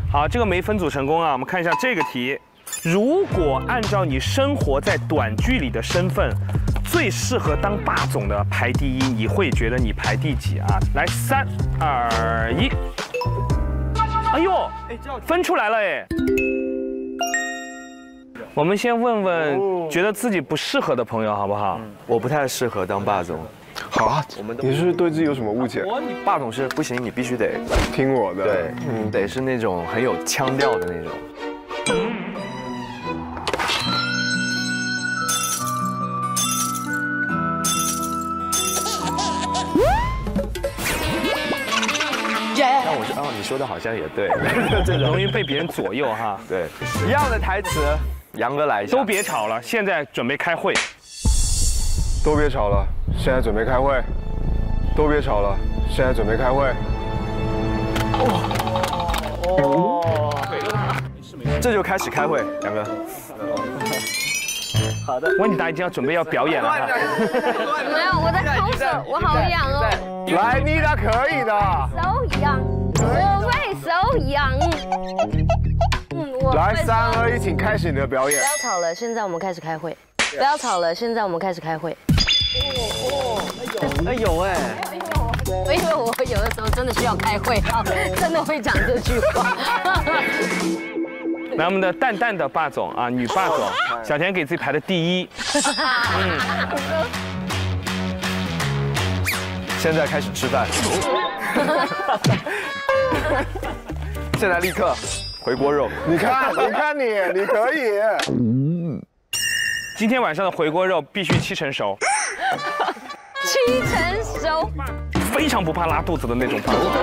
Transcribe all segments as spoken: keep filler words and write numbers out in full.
好，这个没分组成功啊。我们看一下这个题，如果按照你生活在短剧里的身份，最适合当霸总的排第一，你会觉得你排第几啊？来，三二一，哎呦，分出来了哎。我们先问问觉得自己不适合的朋友好不好？ 我不太适合当霸总。 好啊，你是对自己有什么误解？ 霸总是不行，你必须得听我的。 对，嗯，得是那种很有腔调的那种。那我说，哦，你说的好像也对， 这容易被别人左右哈。 对，一样的台词，杨哥来一下。 都别吵了，现在准备开会。 都别吵了，现在准备开会。 都别吵了，现在准备开会。 哦，这就开始开会，杨哥。 好的，温妮达已经要准备要表演了哈。 没有，我在空手，我好痒哦。 来，妮达可以的。 手痒，我会手痒。嗯，我来，三二一，请开始你的表演。 不要吵了，现在我们开始开会。不要吵了，现在我们开始开会。 哦哦，哎有哎。 因为我有的时候真的需要开会，真的会讲这句话。 来，我们的淡淡的霸总啊，女霸总，小田给自己排的第一。嗯。 现在开始吃饭。现在立刻回锅肉。 你看，你看你，你可以。 嗯。今天晚上的回锅肉必须七成熟。 七成熟。 非常不怕拉肚子的那种霸总。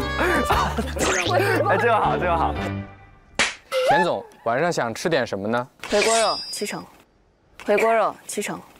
哎，这个好，这个好。 田总，晚上想吃点什么呢？ 回锅肉七成，回锅肉七成。